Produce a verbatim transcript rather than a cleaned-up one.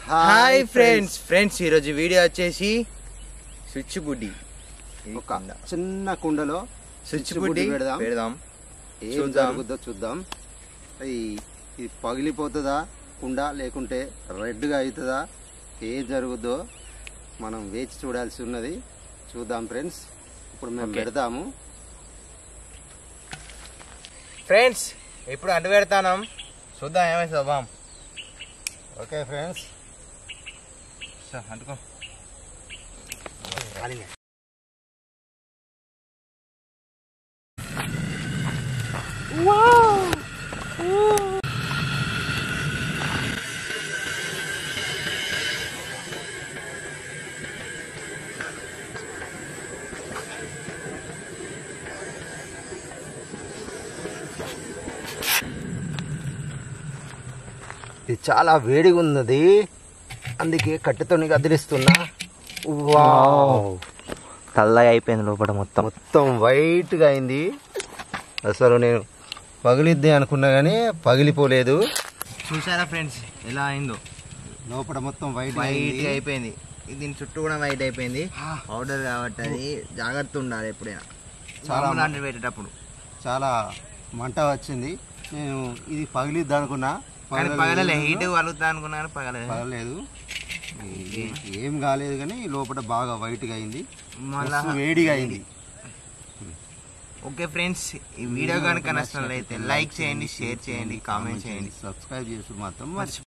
Hi friends friends ఈ రోజు video వచ్చేసి స్విచ్ బుడ్డి ఒక చిన్న కుండలో స్విచ్ బుడ్డి పెడదాం పెడదాం ఏం జరుగుద్దో చూద్దాం. ఇది పగిలిపోతుందా కుండ లేకుంటే రెడ్గా అవుతుందా ఏం జరుగుద్దో మనం వేచి చూడాల్సి ఉన్నది. చూద్దాం ఫ్రెండ్స్. ఇప్పుడు మేము పెడదాము ఫ్రెండ్స్. ఇప్పుడు అంటు పెడతాను, చూద్దాం ఏమైంది బాం. Okay friends, అంటుకో. ఇది చాలా వేడిగా ఉన్నది, అందుకే కట్టెతో కదిలిస్తున్నా. వావ్, తెల్లగా అయిపోయింది లోపల, మొత్తం మొత్తం వైట్గా అయింది. అసలు నేను పగిలిద్ది అనుకున్నా కానీ పగిలిపోలేదు. చూసారా ఫ్రెండ్స్ ఎలా అయిందో, లోపల మొత్తం వైట్ వైట్ అయిపోయింది. దీని చుట్టూ కూడా వైట్ అయిపోయింది. పౌడర్ కాబట్టి అది జాగ్రత్త ఉండాలి ఎప్పుడైనా చాలా లాంటి పెట్టేటప్పుడు. చాలా మంట వచ్చింది. నేను ఇది పగిలిద్ది అనుకున్నా, పగలలే. హీట్ కలుగుతా అనుకున్నా కానీ పగలలేదు పగలలేదు ఏం కాలేదు. కానీ లోపల బాగా వైట్గా అయింది, మళ్ళీ వేడిగా అయింది. ఓకే ఫ్రెండ్స్, ఈ వీడియో కనుక నచ్చినట్లయితే లైక్ చేయండి, షేర్ చేయండి, కామెంట్ చేయండి, సబ్స్క్రైబ్ చేసి మాత్రం మర్చిపోండి.